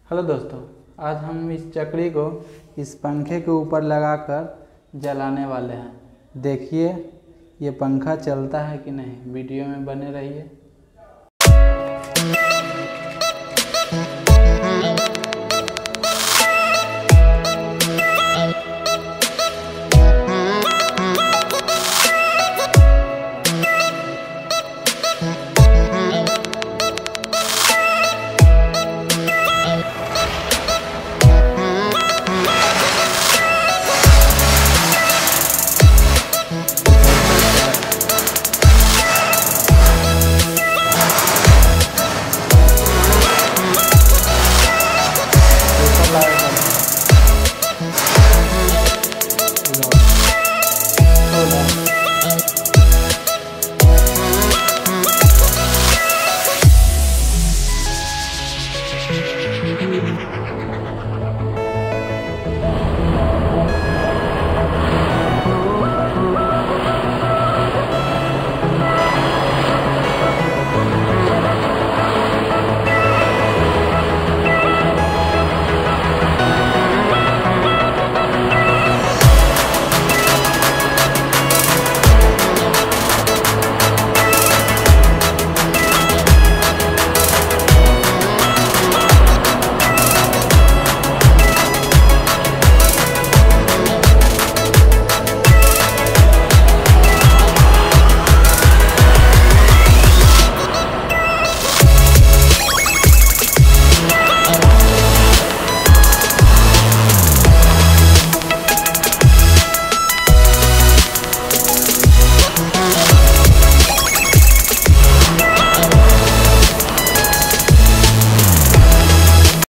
Hello दोस्तों, आज हम इस चकरी को इस पंखे के ऊपर लगाकर जलाने वाले हैं। देखिए ये पंखा चलता है कि नहीं, वीडियो में बने रहिए।